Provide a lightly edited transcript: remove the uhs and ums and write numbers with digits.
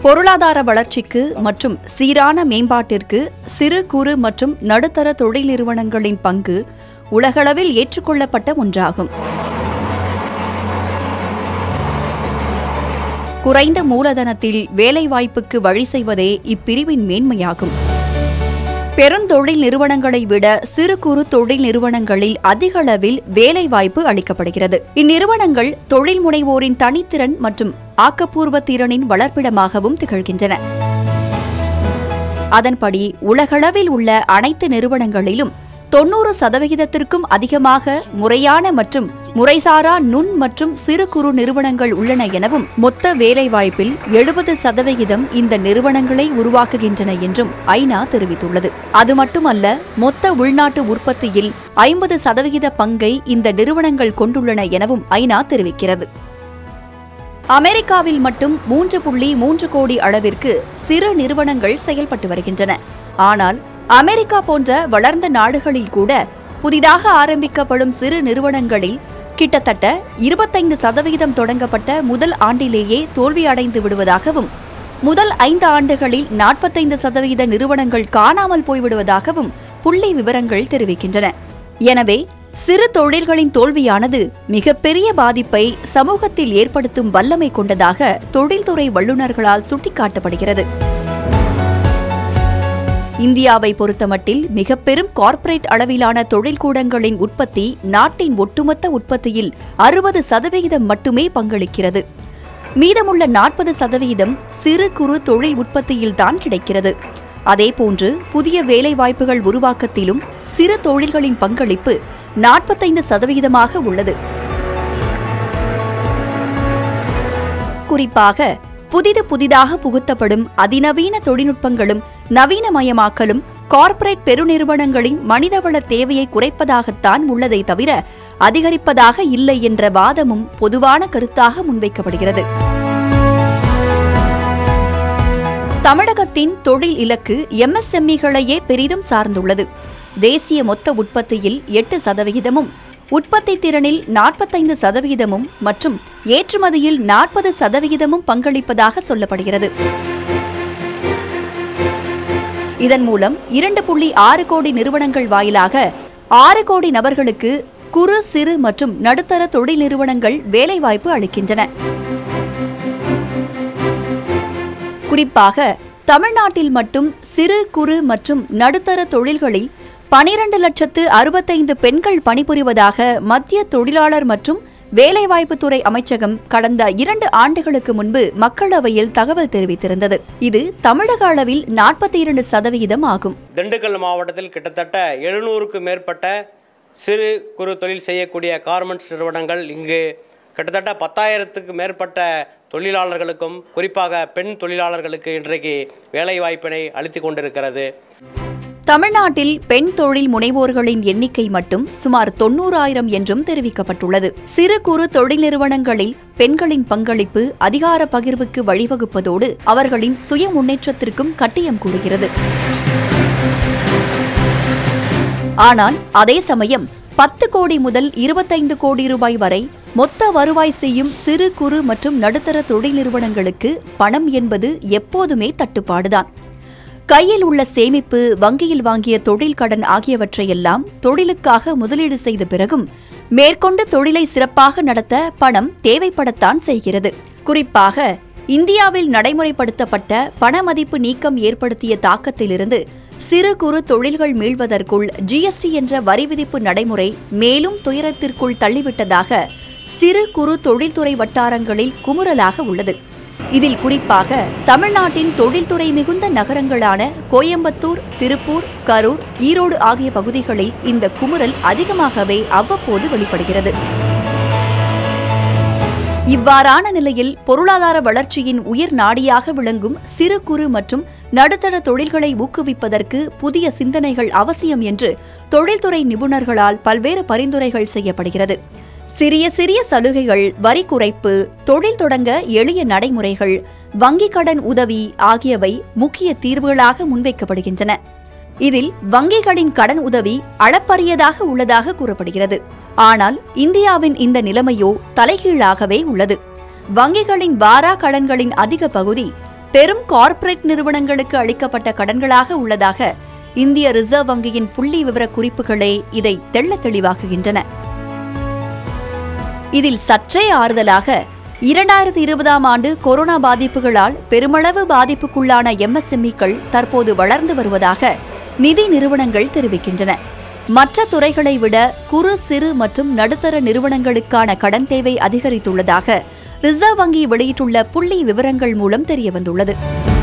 பொருளாதார வளர்ச்சிக்கு மற்றும் சீரான மேம்பாட்டிற்கு சிறு குறு மற்றும் நடுத்தர தொழில் நிறுவனங்களின் பங்கு உலகளவில் ஏற்றுக்கொள்ளப்பட்ட ஒன்றாகும். குறைந்த மூலதனத்தில் வேலைவாய்ப்புக்கு வழி செய்வதே இப்பிரிவின் மேன்மையாகும். பெருந்தொழில் நிறுவனங்களை விட சிறு குறு தொழில் நிறுவனங்களில் அதிக அளவில் வேலைவாய்ப்பு அளிக்கப்படுகிறது. இந்நிறுவனங்கள் தொழில் முனைவோரின் தனித்திறன் மற்றும் ஆக்கப்பூர்வ திறனின் வளர்ப்பிடமாகவும் திகழ்கின்றன. அதன்படி உலகளவில் உள்ள அனைத்து நிறுவனங்களிலும் 90% அதிகமாக முறையான மற்றும் முறைசாரா நுண் மற்றும் சிறு குறு நிறுவனங்கள் உள்ளன எனவும், மொத்த வேலைவாய்ப்பில் 70% இந்த நிறுவனங்களை உருவாக்குகின்றன என்றும் ஐநா தெரிவித்துள்ளது. அது மட்டுமல்ல, மொத்த உள்நாட்டு உற்பத்தியில் 50% பங்கை இந்த நிறுவனங்கள் கொண்டுள்ளன எனவும் ஐநா தெரிவிக்கிறது. அமெரிக்காவில் மட்டும் 3.3 கோடி அளவிற்கு சிறு நிறுவனங்கள் செயல்பட்டு வருகின்றன. ஆனால் அமெரிக்கா போன்ற வளர்ந்த நாடுகளில் கூட புதிதாக ஆரம்பிக்கப்படும் சிறு நிறுவனங்களில் கிட்டத்தட்ட 25% தொடங்கப்பட்ட முதல் ஆண்டிலேயே தோல்வியடைந்து விடுவதாகவும், முதல் 5 ஆண்டுகளில் 45% நிறுவனங்கள் காணாமல் போய்விடுவதாகவும் புள்ளி விவரங்கள் தெரிவிக்கின்றன. எனவே சிறு தொழில்களின் தோல்வியானது மிகப்பெரிய பாதிப்பை சமூகத்தில் ஏற்படுத்தும் வல்லமை கொண்டதாக தொழில்துறை வல்லுநர்களால் சுட்டிக்காட்டப்படுகிறது. இந்தியாவை பொறுத்தமட்டில் மிக பெரும் கார்ப்பரேட் அளவிலான தொழில்கூடங்களின் உற்பத்தி நாட்டின் ஒட்டுமொத்த உற்பத்தியில் 60% மட்டுமே பங்களிக்கிறது. மீதமுள்ள 40% சிறு குறு தொழில் உற்பத்தியில்தான் கிடைக்கிறது. அதேபோன்று புதிய வேலைவாய்ப்புகள் உருவாக்கத்திலும் சிறு தொழில்களின் பங்களிப்பு 45% உள்ளது. குறிப்பாக புதிதாக புகுத்தப்படும் அதிநவீன தொழில்நுட்பங்களும் நவீனமயமாக்கலும் கார்ப்பரேட் பெருநிறுவனங்களின் மனிதவள தேவையை குறைப்பதாகத்தான் உள்ளதை தவிர அதிகரிப்பதாக இல்லை என்ற வாதமும் பொதுவான கருத்தாக முன்வைக்கப்படுகிறது. தமிழகத்தின் தொழில் இலக்கு MSMEகளையே பெரிதும் சார்ந்துள்ளது. தேசிய மொத்த உற்பத்தியில் 8%, உற்பத்தி திறனில் 45% மற்றும் ஏற்றுமதியில் 40% பங்களிப்பதாக சொல்லப்படுகிறது. இதன் மூலம் 2.6 கோடி நிறுவனங்கள் வாயிலாக 6 கோடி நபர்களுக்கு குறு சிறு மற்றும் நடுத்தர தொழில் நிறுவனங்கள் வேலைவாய்ப்பு அளிக்கின்றன. குறிப்பாக தமிழ்நாட்டில் மட்டும் சிறு குறு மற்றும் நடுத்தர தொழில்களில் 12,65,000 பெண்கள் பணிபுரிவதாக மத்திய தொழிலாளர் மற்றும் வேலைவாய்ப்புத்துறை அமைச்சகம் கடந்த 2 ஆண்டுகளுக்கு முன்பு மக்களவையில் தகவல் தெரிவித்திருந்தது. இது தமிழக அளவில் 42% ஆகும். திண்டுக்கல் மாவட்டத்தில் கிட்டத்தட்ட 700க்கும் மேற்பட்ட சிறு குறு தொழில் செய்யக்கூடிய கார்மெண்ட்ஸ் நிறுவனங்கள் இங்கு கிட்டத்தட்ட 10,000க்கும் மேற்பட்ட தொழிலாளர்களுக்கும் குறிப்பாக பெண் தொழிலாளர்களுக்கு இன்றைக்கு வேலைவாய்ப்பினை அளித்துக் கொண்டிருக்கிறது. தமிழ்நாட்டில் பெண் தொழில் முனைவோர்களின் எண்ணிக்கை மட்டும் சுமார் 90,000 என்றும் தெரிவிக்கப்பட்டுள்ளது. சிறு குறு தொழில் நிறுவனங்களில் பெண்களின் பங்களிப்பு அதிகார பகிர்வுக்கு வழிவகுப்பதோடு அவர்களின் சுய முன்னேற்றத்திற்கும் கட்டியம் கூறுகிறது. ஆனால் அதே சமயம் 10 கோடி முதல் 25 கோடி ரூபாய் வரை மொத்த வருவாய் செய்யும் சிறு குறு மற்றும் நடுத்தர தொழில் நிறுவனங்களுக்கு பணம் என்பது எப்போதுமே தட்டுப்பாடுதான். கையில் உள்ள சேமிப்பு, வங்கியில் வாங்கிய தொழில் கடன் ஆகியவற்றையெல்லாம் தொழிலுக்காக முதலீடு செய்த பிறகும் மேற்கொண்டு தொழிலை சிறப்பாக நடத்த பணம் தேவைப்படத்தான் செய்கிறது. குறிப்பாக இந்தியாவில் நடைமுறைப்படுத்தப்பட்ட பணமதிப்பு நீக்கம் ஏற்படுத்திய தாக்கத்திலிருந்து சிறு குறு தொழில்கள் மீள்வதற்குள் GST என்ற வரி விதிப்பு நடைமுறை மேலும் துயரத்திற்குள் தள்ளிவிட்டதாக சிறு குறு தொழில்துறை வட்டாரங்களில் குமுறலாக உள்ளது. இதில் குறிப்பாக தமிழ்நாட்டின் தொழில்துறை மிகுந்த நகரங்களான கோயம்புத்தூர், திருப்பூர், கரூர், ஈரோடு ஆகிய பகுதிகளில் இந்த குமுறல் அதிகமாகவே அவ்வப்போது வெளிப்படுகிறது. இவ்வாறான நிலையில் பொருளாதார வளர்ச்சியின் உயிர் நாடியாக விளங்கும் சிறு குறு மற்றும் நடுத்தர தொழில்களை ஊக்குவிப்பதற்கு புதிய சிந்தனைகள் அவசியம் என்று தொழில்துறை நிபுணர்களால் பல்வேறு பரிந்துரைகள் செய்யப்படுகிறது. சிறிய சிறிய சலுகைகள், வரி குறைப்பு, தொழில் தொடங்க எளிய நடைமுறைகள், வங்கிக் கடன் உதவி ஆகியவை முக்கிய தீர்வுகளாக முன்வைக்கப்படுகின்றன. இதில் வங்கிகளின் கடன் உதவி அளப்பரியதாக உள்ளதாக கூறப்படுகிறது. ஆனால் இந்தியாவின் இந்த நிலைமையோ தலைகீழாகவே உள்ளது. வங்கிகளின் வாரா கடன்களின் அதிக பகுதி பெரும் கார்ப்பரேட் நிறுவனங்களுக்கு அளிக்கப்பட்ட கடன்களாக உள்ளதாக இந்திய ரிசர்வ் வங்கியின் புள்ளி விவர குறிப்புகளே இதை தெள்ளத் தெளிவாக்குகின்றன. இதில் சற்றே ஆறுதலாக 2020ஆம் ஆண்டு கொரோனா பாதிப்புகளால் பெருமளவு பாதிப்புக்குள்ளான MSMEக்கள் தற்போது வளர்ந்து வருவதாக நிதி நிறுவனங்கள் தெரிவிக்கின்றன. மற்ற துறைகளை விட குறு சிறு மற்றும் நடுத்தர நிறுவனங்களுக்கான கடன் தேவை அதிகரித்துள்ளதாக ரிசர்வ் வங்கி வெளியிட்டுள்ள புள்ளி விவரங்கள் மூலம் தெரியவந்துள்ளது.